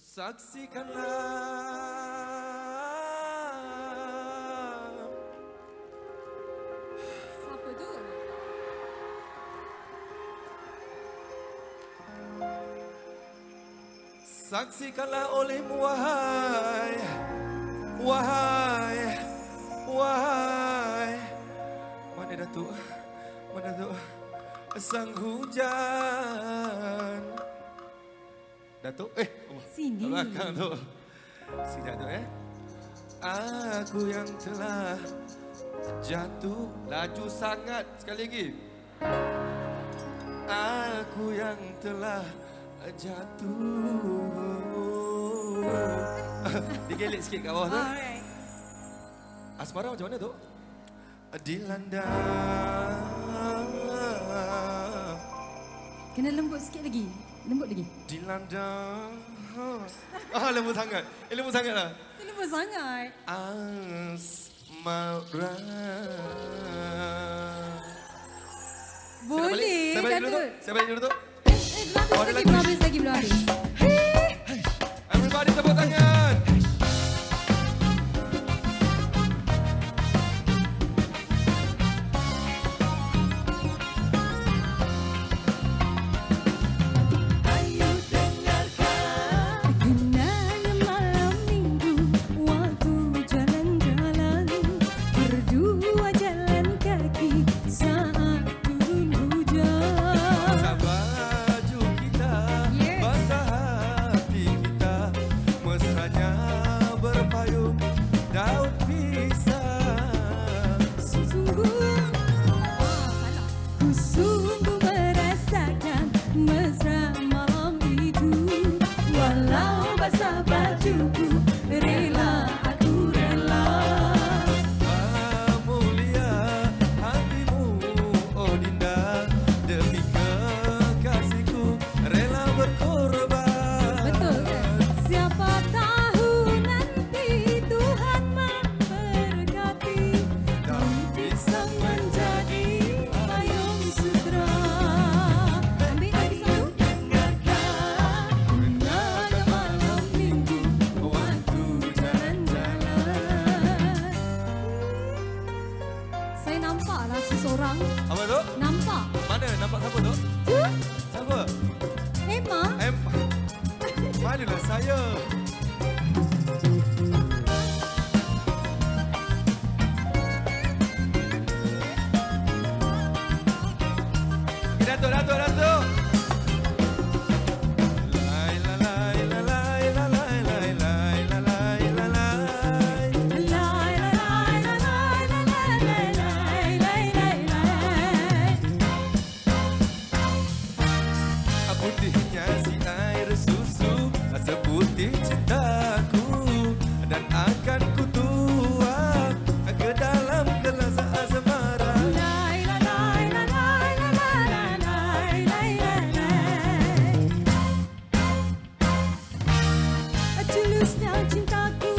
Saksikanlah. Siapa tu? Saksikanlah olehmu wahai, wahai, wahai. Mana Datuk? Mana Datuk? Sang hujan. Datuk? Sini. Belakang tu. Sini Datuk Aku yang telah jatuh. Laju sangat sekali lagi. Aku yang telah jatuh. Digelik sikit kat bawah tu. Alright. Asmara macam mana tu? Dilanda. Kena lembut sikit lagi. Lembut lagi. Dilanda. Lembut sangat. Lembut sangat lah. Lembut sangat. Asmara. Boleh, Saya balik dulu tu. Datuk. Saya balik dulu tu. Belum habis lagi, belum habis. Everybody tepuk tangan. Seseorang. Apa tu? Nampak. Mana? Nampak siapa tu? Tu? Siapa? Emma. Emma. Malulah saya. Datuk, Datuk, Datuk. Putihnya si air susu, seputih cintaku, dan akan ku tuang ke dalam gelas asmara. Tulusnya cintaku.